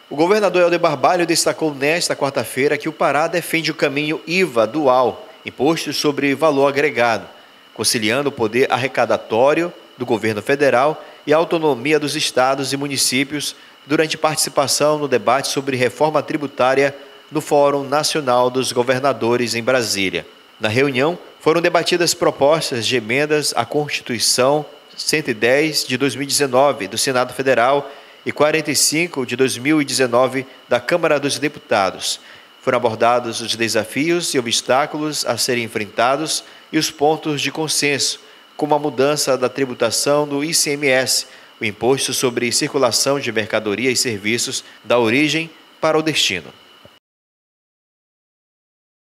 O governador Helder Barbalho destacou nesta quarta-feira que o Pará defende o caminho IVA dual, Imposto sobre Valor Agregado, conciliando o poder arrecadatório do governo federal e a autonomia dos estados e municípios durante participação no debate sobre reforma tributária no Fórum Nacional dos Governadores em Brasília. Na reunião, foram debatidas propostas de emendas à Constituição 110 de 2019 do Senado Federal e 45 de 2019 da Câmara dos Deputados. Foram abordados os desafios e obstáculos a serem enfrentados e os pontos de consenso, como a mudança da tributação do ICMS, o Imposto sobre Circulação de Mercadoria e Serviços, da origem para o destino.